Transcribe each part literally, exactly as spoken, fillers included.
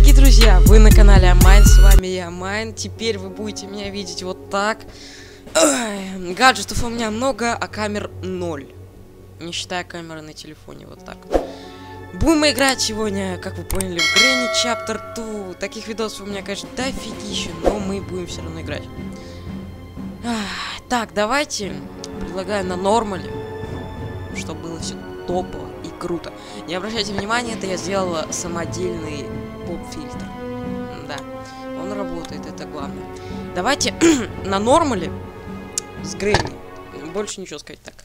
дорогие друзья, вы на канале Амайн, с вами я, Амайн. Теперь вы будете меня видеть вот так. Ой, гаджетов у меня много, а камер ноль. Не считая камеры на телефоне, вот так. Будем играть сегодня, как вы поняли, в Granny Chapter два. Таких видосов у меня, конечно, дофигища, но мы будем все равно играть. Так, давайте. Предлагаю на нормале, чтобы было все топово и круто. Не обращайте внимания, это я сделала самодельный поп-фильтр. Да, он работает, это главное. Давайте на нормале с Грэнни. Больше ничего сказать так.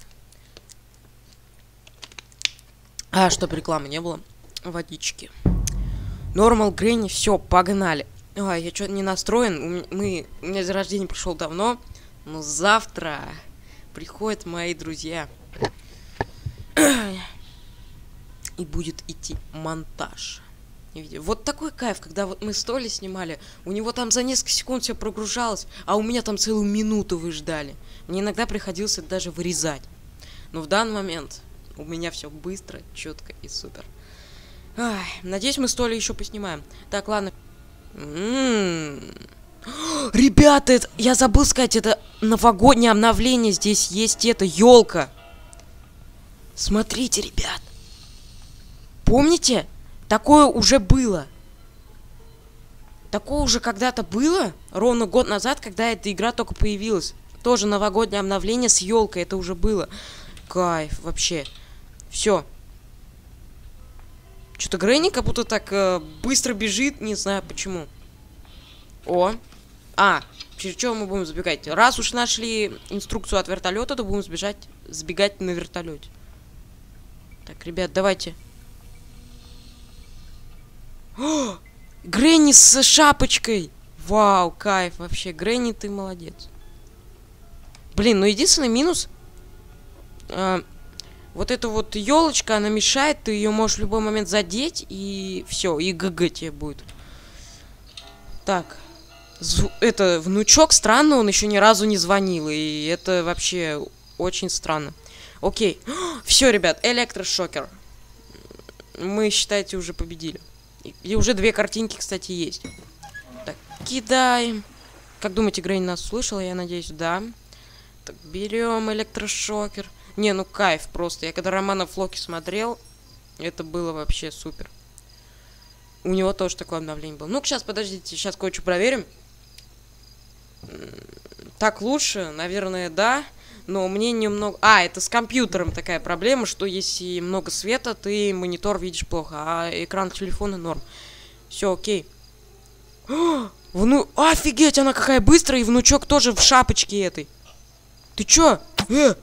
А, чтобы рекламы не было. Водички. Нормал, Грэнни, все, погнали. Ой, я что-то не настроен. Мы, у меня день рождения прошел давно. Но завтра приходят мои друзья. И будет идти монтаж. Вот такой кайф, когда вот мы с Толей снимали, у него там за несколько секунд все прогружалось, а у меня там целую минуту вы ждали. Мне иногда приходилось это даже вырезать. Но в данный момент у меня все быстро, четко и супер. Ай, надеюсь, мы с Толей еще поснимаем. Так, ладно. М-м-м. Ребята, это, я забыл сказать, это новогоднее обновление. Здесь есть эта елка. Смотрите, ребят. Помните? Такое уже было. Такое уже когда-то было. Ровно год назад, когда эта игра только появилась. Тоже новогоднее обновление с елкой. Это уже было. Кайф, вообще. Все. Что-то Грэнни как будто так э, быстро бежит. Не знаю почему. О. А, через что мы будем забегать? Раз уж нашли инструкцию от вертолета, то будем сбежать, сбегать на вертолете. Так, ребят, давайте. О, Грэнни с шапочкой! Вау, кайф вообще. Грэнни, ты молодец. Блин, ну единственный минус. Э, вот эта вот елочка, она мешает, ты ее можешь в любой момент задеть, и все, и ГГ тебе будет. Так. Это внучок, странно, он еще ни разу не звонил, и это вообще очень странно. Окей. Все, ребят, электрошокер. Мы, считайте, уже победили. И уже две картинки, кстати, есть. Так, кидаем. Как думаете, Грэнни нас услышала? Я надеюсь, да. Так, берем электрошокер. Не, ну кайф просто. Я когда Романа Флоки смотрел, это было вообще супер. У него тоже такое обновление было. Ну-ка, сейчас, подождите, сейчас кое-что проверим. Так лучше, наверное, да. Но мне немного... А, это с компьютером такая проблема, что если много света, ты монитор видишь плохо, а экран телефона норм. Все, окей. О, вну... Офигеть, она какая быстрая, и внучок тоже в шапочке этой. Ты чё? Э!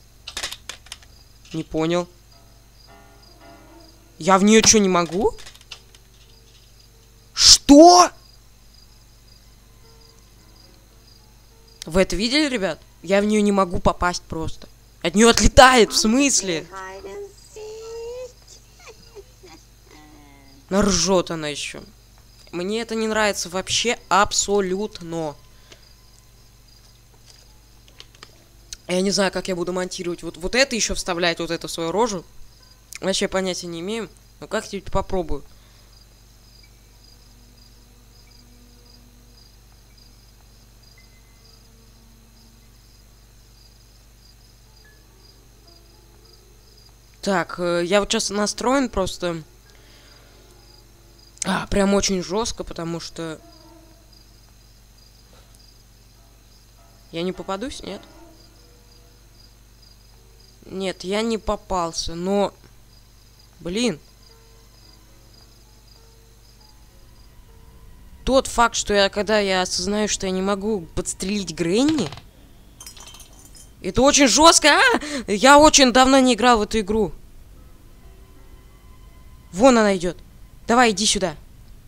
Не понял. Я в нее что, не могу? Что? Вы это видели, ребят? Я в нее не могу попасть просто. От нее отлетает, в смысле? Ржет она еще. Мне это не нравится вообще абсолютно. Я не знаю, как я буду монтировать. Вот, вот это еще вставлять, вот это в свою рожу. Вообще понятия не имею. Но как-нибудь попробую. Так, я вот сейчас настроен просто. А, прям очень жестко, потому что... Я не попадусь, нет? Нет, я не попался, но... Блин. Тот факт, что я, когда я осознаю, что я не могу подстрелить Грэнни... Это очень жестко. А! Я очень давно не играл в эту игру. Вон она идет. Давай, иди сюда.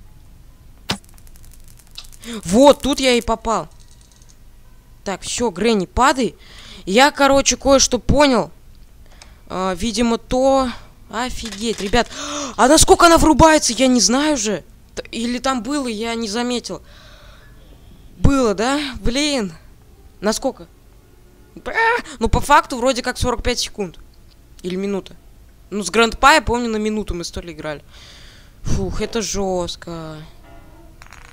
Вот, тут я и попал. Так, все, Грэнни, падай. Я, короче, кое-что понял. А, видимо, то... Офигеть, ребят. А насколько она врубается, я не знаю же. Или там было, я не заметил. Было, да? Блин. Насколько? Ну, по факту, вроде как сорок пять секунд. Или минута. Ну, с Грандпа, я помню, на минуту мы с Толей играли. Фух, это жестко.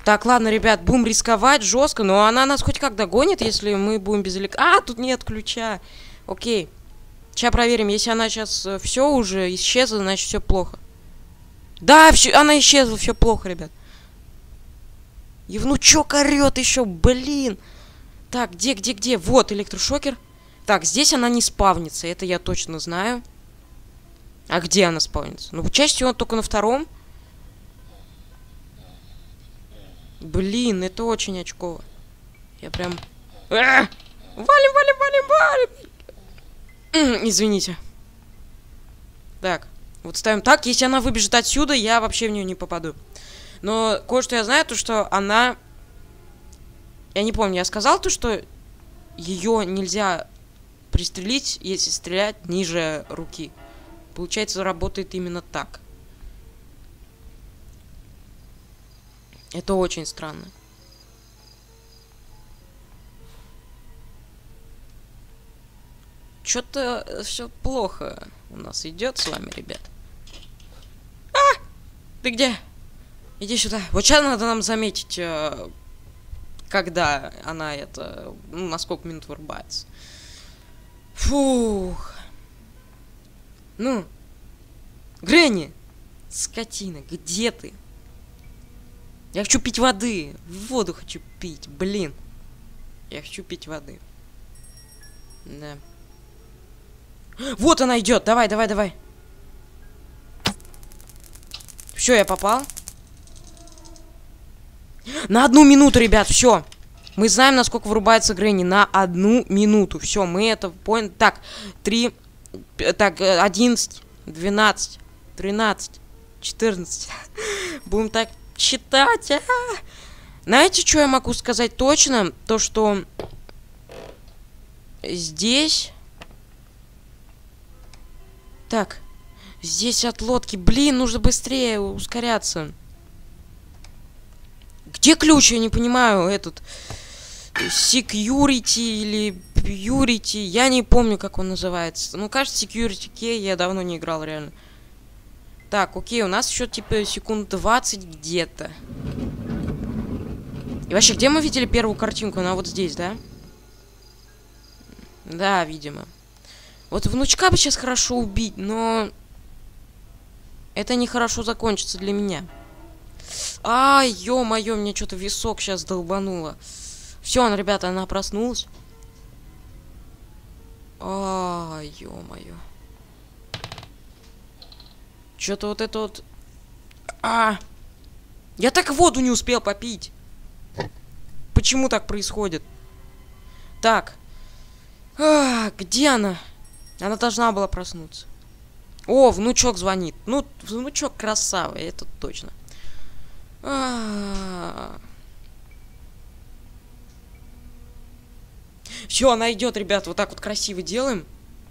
Так, ладно, ребят, будем рисковать жестко, но она нас хоть как догонит, если мы будем без элек... А, тут нет ключа. Окей. Сейчас проверим, если она сейчас все уже исчезла, значит все плохо. Да, все, она исчезла, все плохо, ребят. И внучок орет еще, блин. Так, где, где, где? Вот электрошокер. Так, здесь она не спавнится, это я точно знаю. А где она спавнится? Ну, чаще всего только на втором. Блин, это очень очково. Я прям... А! Валим, валим, валим, валим! Извините. Так, вот ставим так. Если она выбежит отсюда, я вообще в нее не попаду. Но кое-что я знаю, то что она... Я не помню, я сказал то, что ее нельзя пристрелить, если стрелять ниже руки. Получается, работает именно так. Это очень странно. Что-то все плохо у нас идет с вами, ребят. А! Ты где? Иди сюда. Вот сейчас надо нам заметить, когда она это... Ну, на сколько минут вырубается. Фух. Ну. Гренни! Скотина, где ты? Я хочу пить воды. Воду хочу пить, блин. Я хочу пить воды. Да. Вот она идет. Давай, давай, давай. Все, я попал. На одну минуту, ребят, все. Мы знаем, насколько вырубается Гренни. На одну минуту. Все, мы это поняли. Так, три. Так, одиннадцать, двенадцать, тринадцать, четырнадцать. Будем так считать. А -а -а. Знаете, что я могу сказать точно? То, что здесь... Так, здесь от лодки. Блин, нужно быстрее ускоряться. Где ключ? Я не понимаю. Этот... Security или Purity. Я не помню, как он называется. Ну, кажется, Security Key. Я давно не играл, реально. Так, окей, у нас еще, типа, секунд двадцать где-то. И вообще, где мы видели первую картинку? Она вот здесь, да? Да, видимо. Вот внучка бы сейчас хорошо убить, но... Это нехорошо закончится для меня. Ай, ё-моё, мне что-то висок сейчас долбануло. Все, ну, ребята, она проснулась. Ай, ё-моё. Что-то вот это вот... А! Я так воду не успел попить. Почему так происходит? Так. А, где она? Она должна была проснуться. О, внучок звонит. Ну, внучок красавый, это точно. А-а-а. Все, она идет, ребят, вот так вот красиво делаем.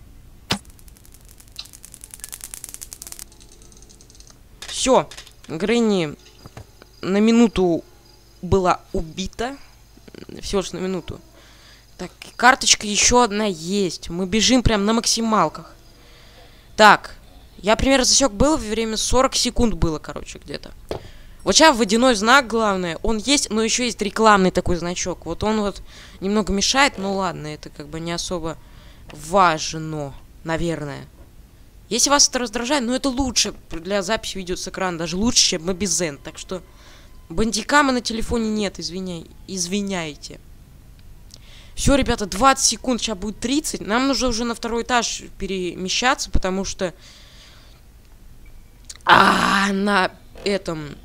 Все, Гренни на минуту была убита. Всего лишь на минуту. Так, карточка еще одна есть. Мы бежим прям на максималках. Так, я примерно засек был, время сорок секунд было, короче, где-то. Вот сейчас водяной знак, главное, он есть, но еще есть рекламный такой значок. Вот он вот немного мешает, ну ладно, это как бы не особо важно, наверное. Если вас это раздражает, ну это лучше для записи видео с экрана, даже лучше, чем Мобизен. Так что бандикама на телефоне нет, извиняй, извиняйте. Все, ребята, двадцать секунд, сейчас будет тридцать. Нам нужно уже на второй этаж перемещаться, потому что... А, на этом...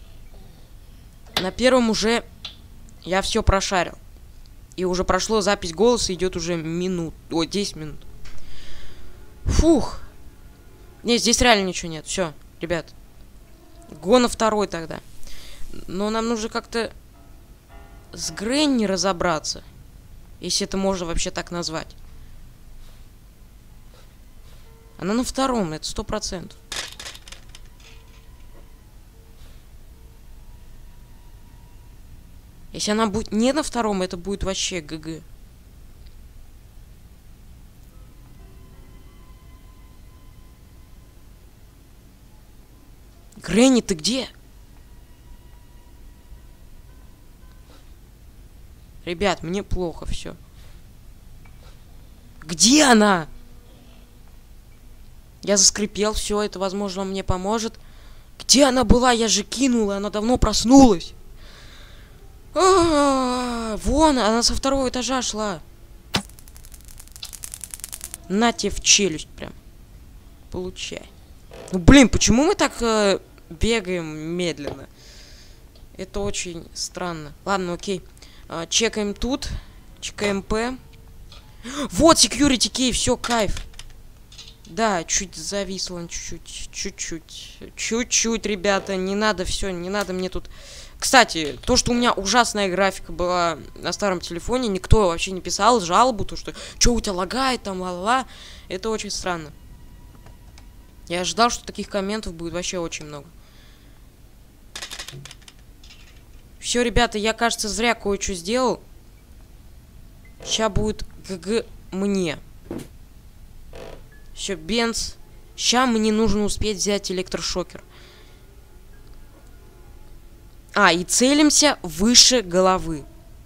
На первом уже я все прошарил. И уже прошло запись голоса, идет уже минут. Ой, десять минут. Фух. Не, здесь реально ничего нет. Все, ребят. Го на второй тогда. Но нам нужно как-то с Гренни разобраться. Если это можно вообще так назвать. Она на втором, это сто процентов. Если она будет не на втором, это будет вообще ГГ. Гренни, ты где? Ребят, мне плохо все. Где она? Я заскрипел, все, это, возможно, мне поможет. Где она была? Я же кинула, она давно проснулась. А-а-а, вон, она со второго этажа шла. На тебе в челюсть прям. Получай. Ну, блин, почему мы так э, бегаем медленно? Это очень странно. Ладно, окей. А, чекаем тут. Чекаем П. Вот, security key, все, кайф. Да, чуть зависло, чуть-чуть, чуть-чуть, чуть-чуть, ребята, не надо, все, не надо мне тут... Кстати, то, что у меня ужасная графика была на старом телефоне, никто вообще не писал жалобу, то, что что у тебя лагает, там, ла-ла-ла, это очень странно. Я ожидал, что таких комментов будет вообще очень много. Все, ребята, я, кажется, зря кое-что сделал. Сейчас будет ГГ мне. Все, бенз. Сейчас мне нужно успеть взять электрошокер. А, и целимся выше головы.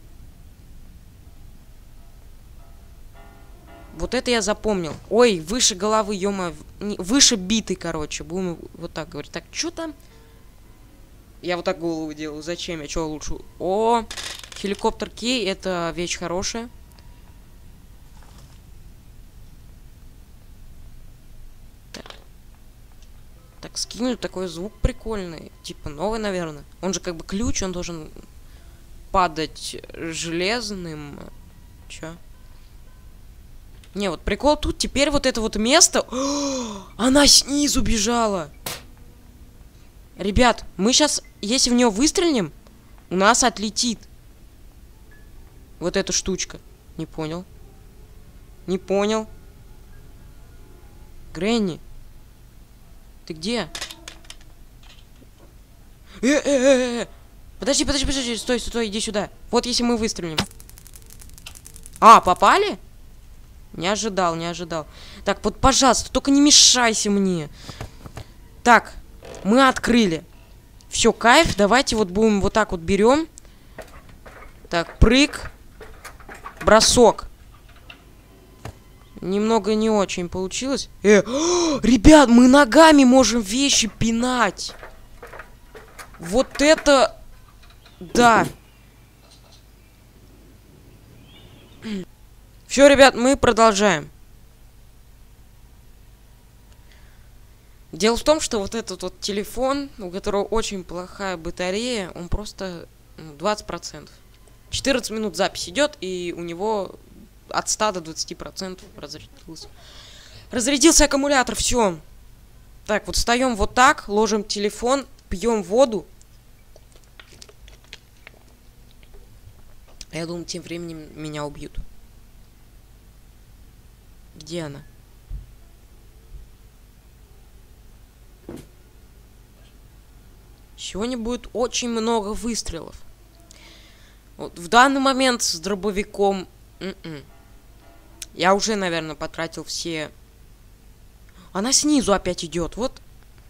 Вот это я запомнил. Ой, выше головы, ё-моё. Выше биты, короче. Будем вот так говорить. Так, что там? Я вот так голову делаю. Зачем? Я что лучше? О, хеликоптер кей. Это вещь хорошая. Так, скинуть такой звук прикольный. Типа новый, наверное. Он же как бы ключ, он должен падать железным. Чё? Не, вот прикол тут теперь вот это вот место. О, она снизу бежала. Ребят, мы сейчас, если в нее выстрелим, у нас отлетит. Вот эта штучка. Не понял. Не понял. Гренни. Ты где? Э-э-э-э! Подожди, подожди, подожди, стой, стой, стой, иди сюда. Вот если мы выстрелим. А, попали? Не ожидал, не ожидал. Так, вот, пожалуйста, только не мешайся мне. Так, мы открыли. Все, кайф, давайте вот будем вот так вот берем. Так, прыг. Бросок. Немного не очень получилось. Э, о, ребят, мы ногами можем вещи пинать. Вот это... Да. Все, ребят, мы продолжаем. Дело в том, что вот этот вот телефон, у которого очень плохая батарея, он просто ну, двадцать процентов. четырнадцать минут запись идет, и у него... От ста до двадцати процентов разрядился. Разрядился аккумулятор, все. Так, вот встаем вот так, ложим телефон, пьем воду. Я думаю, тем временем меня убьют. Где она? Сегодня будет очень много выстрелов. Вот в данный момент с дробовиком... М-м. Я уже, наверное, потратил все... Она снизу опять идет, вот.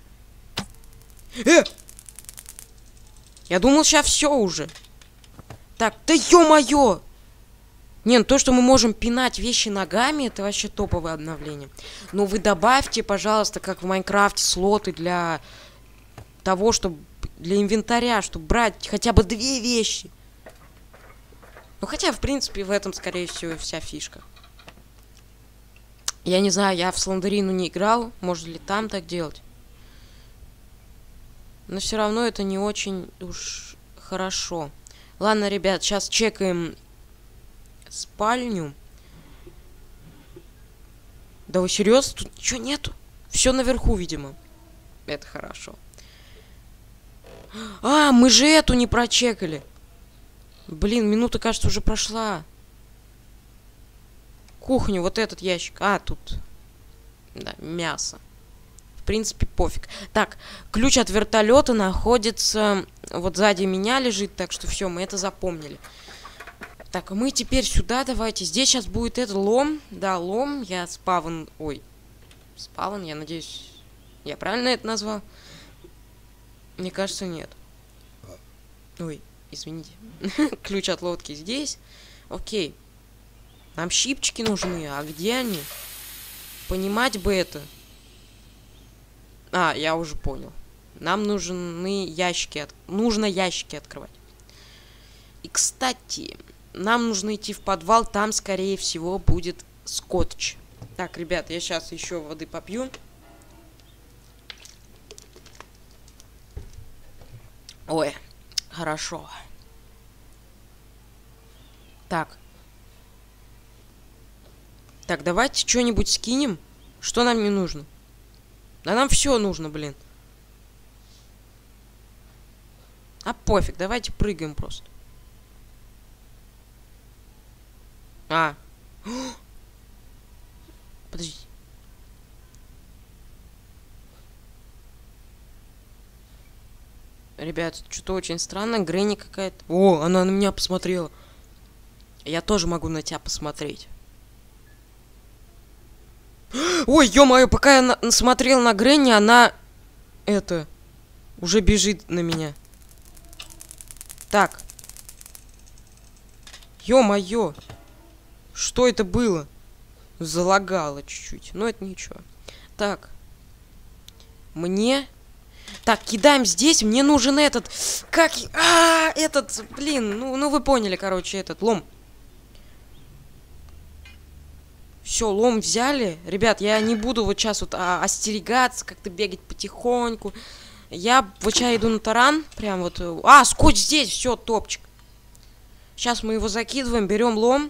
Э! Я думал, сейчас все уже. Так, да ё-моё! Не, ну то, что мы можем пинать вещи ногами, это вообще топовое обновление. Но вы добавьте, пожалуйста, как в Майнкрафте, слоты для того, чтобы... Для инвентаря, чтобы брать хотя бы две вещи. Ну, хотя, в принципе, в этом, скорее всего, вся фишка. Я не знаю, я в Слендерину не играл. Может ли там так делать? Но все равно это не очень уж хорошо. Ладно, ребят, сейчас чекаем спальню. Да вы серьезно? Тут ничего нету? Все наверху, видимо. Это хорошо. А, мы же эту не прочекали. Блин, минута, кажется, уже прошла. Кухню, вот этот ящик. А, тут... Да, мясо. В принципе, пофиг. Так, ключ от вертолета находится... Вот сзади меня лежит, так что все, мы это запомнили. Так, мы теперь сюда давайте. Здесь сейчас будет этот лом. Да, лом. Я спавн... Ой. Спавн, я надеюсь... Я правильно это назвал? Мне кажется, нет. Ой. извините. Ключ от лодки здесь. Окей. Нам щипчики нужны. А где они? Понимать бы это. А, я уже понял. Нам нужны ящики. От... Нужно ящики открывать. И, кстати, нам нужно идти в подвал. Там, скорее всего, будет скотч. Так, ребят, я сейчас еще воды попью. Ой, хорошо. Так. Так, давайте что-нибудь скинем. Что нам не нужно? Да нам все нужно, блин. А пофиг, давайте прыгаем просто. А. Подожди. Ребят, что-то очень странно. Грэнни какая-то. О, она на меня посмотрела. Я тоже могу на тебя посмотреть. Ой, ё-моё, пока я на смотрел на Грэнни, она... Это... Уже бежит на меня. Так. Ё-моё. Что это было? Залагало чуть-чуть. Но это ничего. Так. Мне... Так, кидаем здесь. Мне нужен этот... Как... А, этот... Блин, ну, ну вы поняли, короче, этот лом. Все, лом взяли. Ребят, я не буду вот сейчас вот а, остерегаться, как-то бегать потихоньку. Я вот сейчас иду на таран. Прям вот... А, скотч здесь. Все, топчик. Сейчас мы его закидываем, берем лом.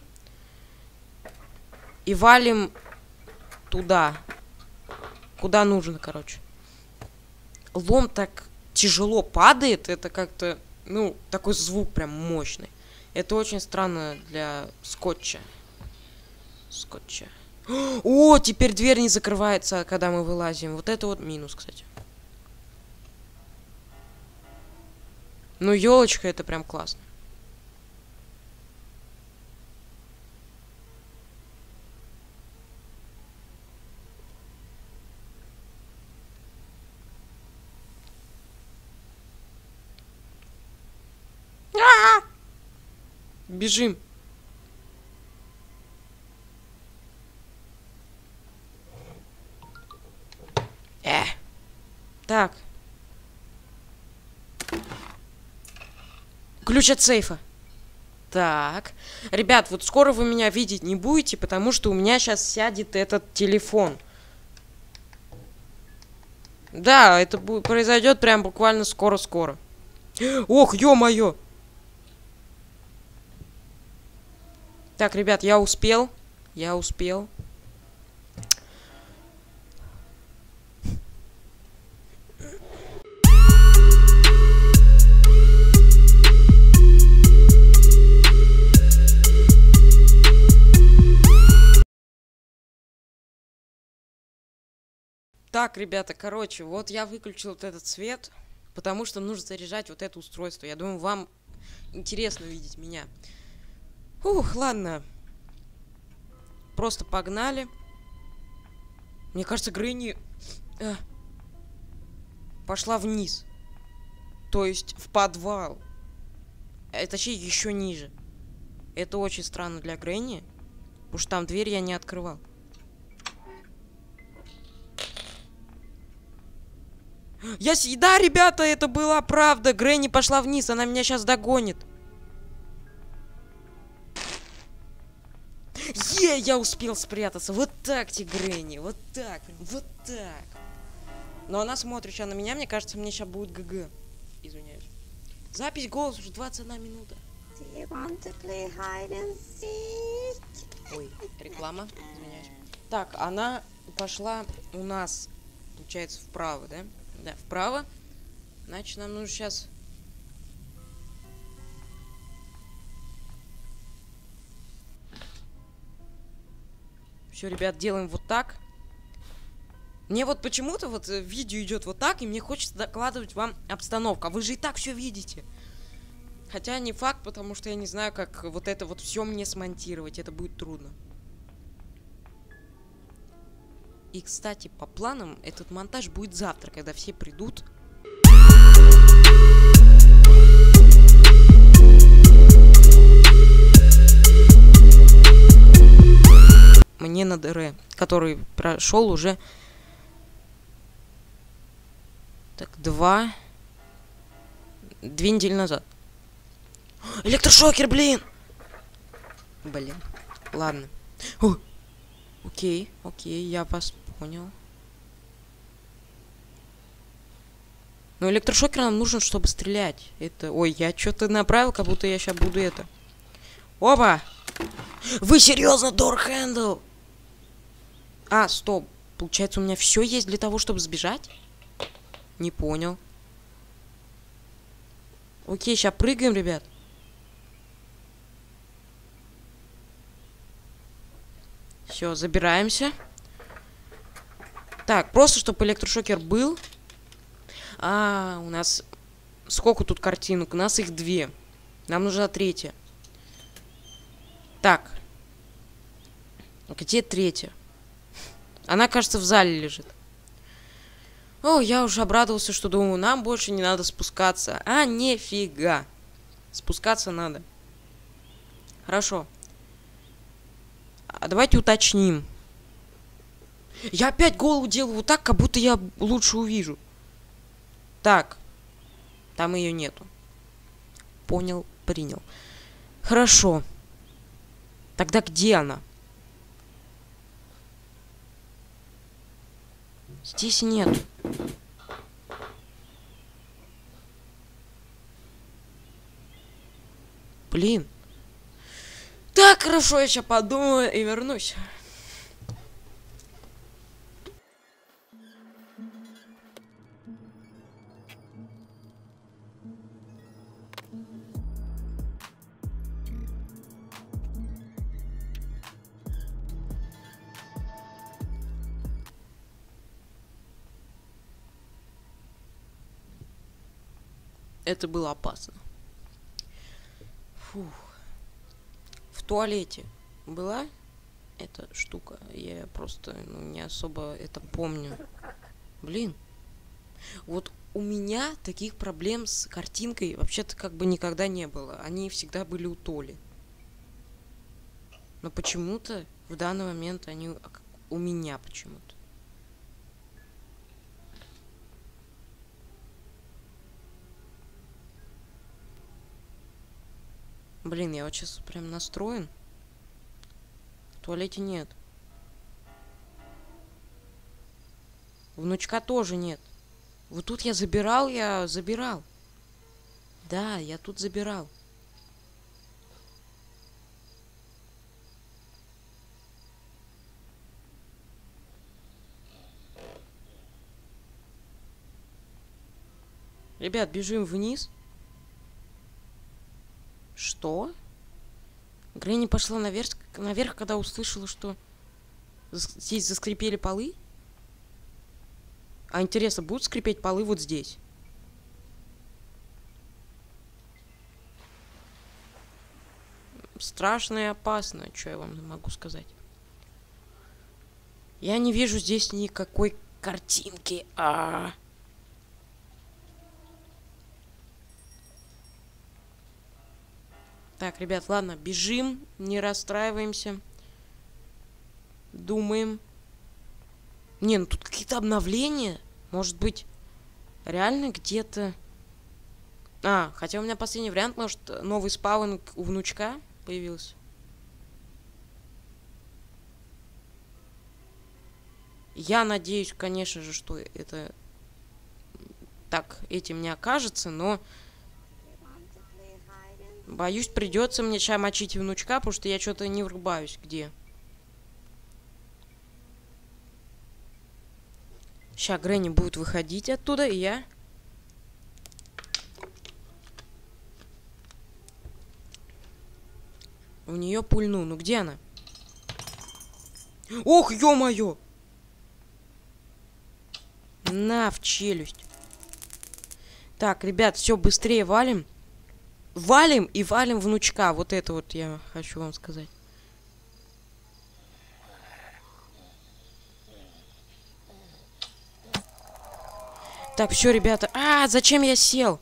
И валим туда. Куда нужно, короче. Лом так тяжело падает. Это как-то, ну, такой звук прям мощный. Это очень странно для скотча. Скотча. О, теперь дверь не закрывается, когда мы вылазим. Вот это вот минус, кстати. Ну, елочка, это прям классно. А-а-а! Бежим. Э. Так. Ключ от сейфа. Так. Ребят, вот скоро вы меня видеть не будете, потому что у меня сейчас сядет этот телефон. Да, это произойдет прям буквально скоро-скоро. Ох, ё-моё. Так, ребят, я успел. Я успел. Так, ребята, короче, вот я выключил вот этот свет, потому что нужно заряжать вот это устройство. Я думаю, вам интересно видеть меня. Ух, ладно. Просто погнали. Мне кажется, Грэнни э, пошла вниз. То есть в подвал. Э, точнее, еще ниже. Это очень странно для Грэнни. Потому что там дверь я не открывал. Я с... Да, ребята, это была правда. Грэнни пошла вниз, она меня сейчас догонит. Е, я успел спрятаться. Вот так тебе, Грэнни. Вот так, вот так. Но она смотрит сейчас на меня, мне кажется, мне сейчас будет ГГ. Извиняюсь. Запись голос уже двадцать одна минута. Ой, реклама. Извиняюсь. Так, она пошла у нас, получается, вправо, да? Да, вправо. Значит, нам нужно сейчас... Все, ребят, делаем вот так. Мне вот почему-то вот видео идет вот так, и мне хочется докладывать вам обстановку. А вы же и так все видите. Хотя не факт, потому что я не знаю, как вот это вот все мне смонтировать. Это будет трудно. И, кстати, по планам, этот монтаж будет завтра, когда все придут. не на ДР, который прошел уже... Так, два... Две недели назад. Электрошокер, блин! Блин. Ладно. О! Окей, окей, я вас понял. Но электрошокер нам нужен, чтобы стрелять. Это... Ой, я что-то направил, как будто я сейчас буду это... Опа! Вы серьезно, door handle? А, стоп. Получается, у меня все есть для того, чтобы сбежать? Не понял. Окей, сейчас прыгаем, ребят. Все, забираемся. Так, просто чтобы электрошокер был. А, у нас... Сколько тут картинок? У нас их две. Нам нужна третья. Так. Где третья? Она, кажется, в зале лежит. О, я уже обрадовался, что думаю, нам больше не надо спускаться. А, нифига. Спускаться надо. Хорошо. А давайте уточним. Я опять голову делаю вот так, как будто я лучше увижу. Так. Там ее нету. Понял, принял. Хорошо. Тогда где она? Здесь нет. Блин. Так, хорошо, я сейчас подумаю и вернусь. Это было опасно. Фух. В туалете была эта штука? Я просто ну, не особо это помню. Блин. Вот у меня таких проблем с картинкой вообще-то как бы никогда не было. Они всегда были у Толи. Но почему-то в данный момент они у меня почему-то. Блин, я вот сейчас прям настроен. В туалете нет. Внучка тоже нет. Вот тут я забирал, я забирал. Да, я тут забирал. Ребят, бежим вниз. Что? Грэнни пошла наверх, наверх, когда услышала, что здесь заскрипели полы? А интересно, будут скрипеть полы вот здесь? Страшно и опасно, что я вам могу сказать. Я не вижу здесь никакой картинки. А, -а, -а. Так, ребят, ладно, бежим, не расстраиваемся. Думаем. Не, ну тут какие-то обновления. Может быть, реально где-то... А, хотя у меня последний вариант, может, новый спаун у внучка появился. Я надеюсь, конечно же, что это так этим не окажется, но... Боюсь, придется мне сейчас мочить внучка, потому что я что-то не врубаюсь где. Сейчас Грэнни будет выходить оттуда, и я... В нее пульну. Ну где она? Ох, ё-моё! На, в челюсть. Так, ребят, все, быстрее валим. Валим и валим внучка. Вот это вот я хочу вам сказать. Так, все, ребята. А, зачем я сел?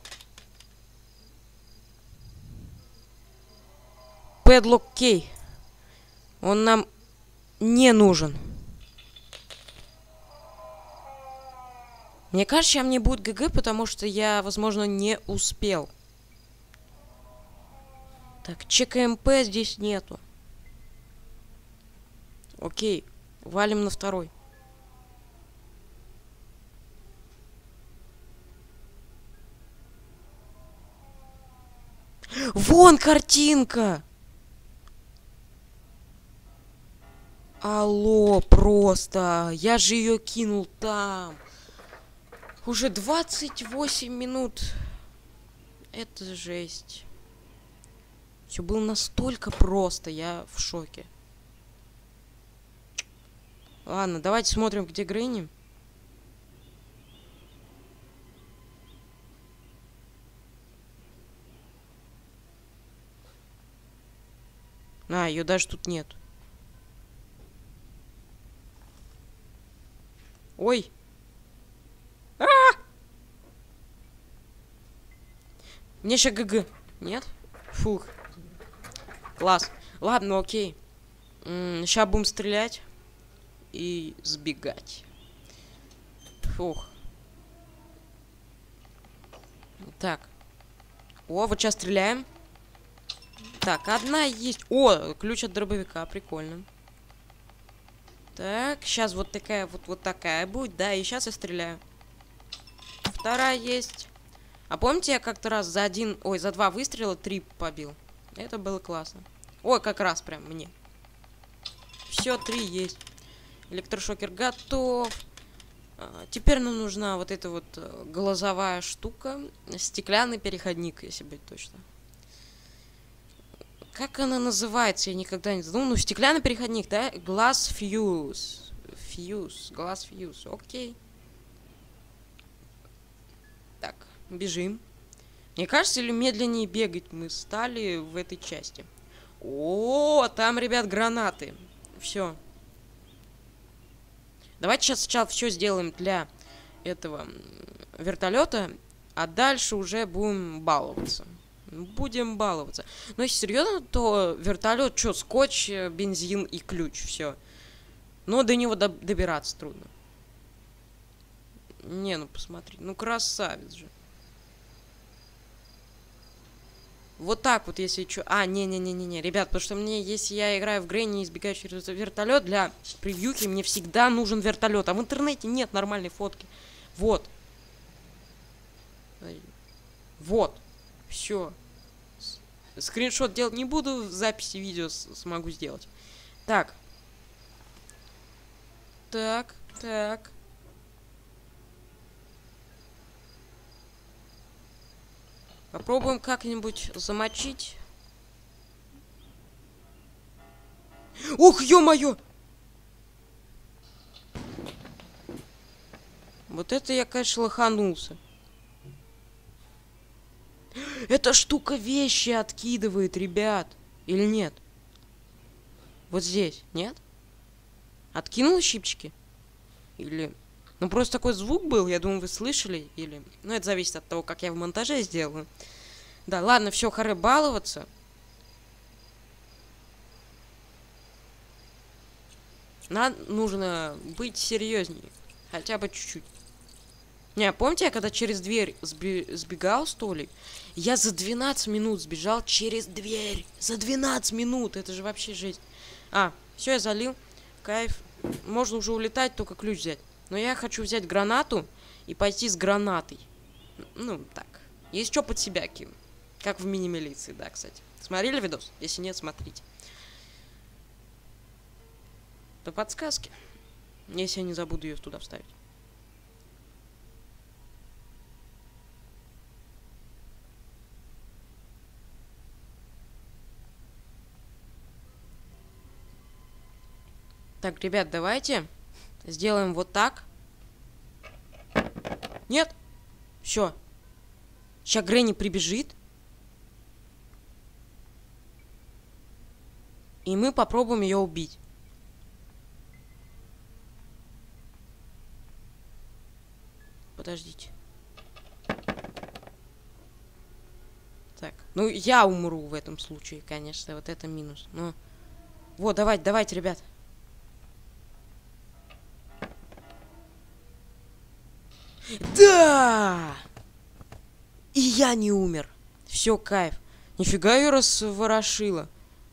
Padlock Key. Он нам не нужен. Мне кажется, сейчас мне будет ГГ, потому что я, возможно, не успел. Так, ЧКМП здесь нету. Окей, валим на второй. Вон картинка! Алло, просто. Я же ее кинул там. Уже двадцать восемь минут. Это жесть. Все было настолько просто. Я в шоке. Ладно, давайте смотрим, где Грэнни. А, ее даже тут нет. Ой. А! Мне сейчас ГГ. Нет? Фух. Класс. Ладно, окей. Сейчас будем стрелять. И сбегать. Фух. Так. О, вот сейчас стреляем. Так, одна есть. О, ключ от дробовика. Прикольно. Так, сейчас вот такая вот, вот такая будет. Да, и сейчас я стреляю. Вторая есть. А помните, я как-то раз за один... Ой, за два выстрела три побил? Это было классно. Ой, как раз прям мне. Все, три есть. Электрошокер готов. А, теперь нам нужна вот эта вот глазовая штука. Стеклянный переходник, если быть точно. Как она называется? Я никогда не знаю. Ну, стеклянный переходник, да? Glass fuse. Fuse. Glass fuse. Окей. Так, бежим. Мне кажется, или медленнее бегать мы стали в этой части. О, там, ребят, гранаты. Все. Давайте сейчас сначала все сделаем для этого вертолета, а дальше уже будем баловаться. Будем баловаться. Но если серьезно, то вертолет, что, скотч, бензин и ключ, все. Но до него до добираться трудно. Не, ну посмотри, ну красавец же. Вот так вот, если что. А, не-не-не-не-не, ребят, потому что мне, если я играю в Грэнни и избегаю через вертолет, для превьюхи мне всегда нужен вертолет. А в интернете нет нормальной фотки. Вот. Вот. Все. Скриншот делать не буду, в записи видео смогу сделать. Так. Так, так. Попробуем как-нибудь замочить. Ух, ё-моё! Вот это я, конечно, лоханулся. Эта штука вещи откидывает, ребят. Или нет? Вот здесь, нет? Откинула щипчики? Или... Ну, просто такой звук был, я думаю, вы слышали. Или... Ну, это зависит от того, как я в монтаже сделаю. Да, ладно, все, харе баловаться. Нам нужно быть серьезнее. Хотя бы чуть-чуть. Не, помните, я когда через дверь сби сбегал, что ли? Я за двенадцать минут сбежал через дверь. За двенадцать минут. Это же вообще жесть. А, все, я залил. Кайф. Можно уже улетать, только ключ взять. Но я хочу взять гранату и пойти с гранатой. Ну, так. Если что, под себя кину. Как в мини-милиции, да, кстати. Смотрели видос? Если нет, смотрите. До подсказки. Если я не забуду ее туда вставить. Так, ребят, давайте сделаем вот так. Нет? Все. Сейчас Грэнни прибежит. И мы попробуем ее убить. Подождите. Так. Ну, я умру в этом случае, конечно. Вот это минус. Но... Вот, давайте, давайте, ребят. Да! И я не умер. Все, кайф. Нифига ее разворошила.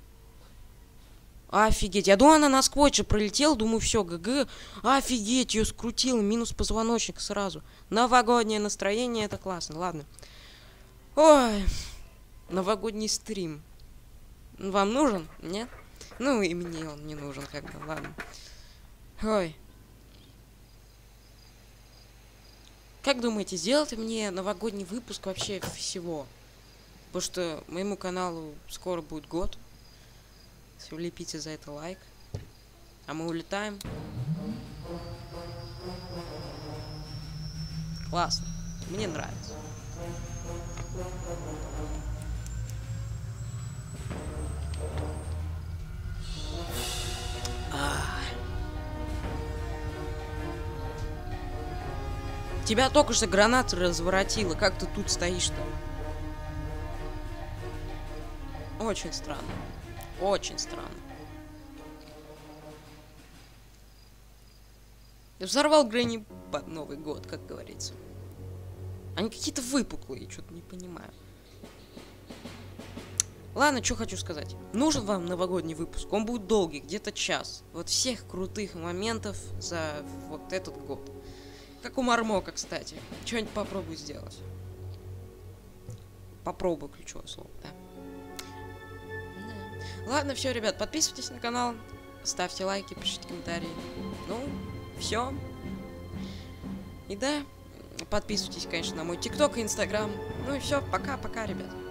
Офигеть. Я думаю, она насквозь же пролетела. Думаю, все, ГГ. Офигеть, ее скрутила. Минус позвоночник сразу. Новогоднее настроение, это классно. Ладно. Ой. Новогодний стрим. Вам нужен? Нет? Ну и мне он не нужен, как бы. Ладно. Ой. Как думаете, сделать мне новогодний выпуск вообще всего? Потому что моему каналу скоро будет год. Влепите за это лайк. А мы улетаем. Классно. Мне нравится. А. Тебя только что граната разворотила. Как ты тут стоишь-то? Очень странно. Очень странно. Я взорвал Грэнни под Новый год, как говорится. Они какие-то выпуклые, что-то не понимаю. Ладно, что хочу сказать. Нужен вам новогодний выпуск. Он будет долгий, где-то час. Вот всех крутых моментов за вот этот год. Как у Мармока, кстати. Что-нибудь попробую сделать. Попробую, ключевое слово, да. Ладно, все, ребят, подписывайтесь на канал, ставьте лайки, пишите комментарии. Ну, все. И да, подписывайтесь, конечно, на мой ТикТок и Инстаграм. Ну и все, пока-пока, ребят.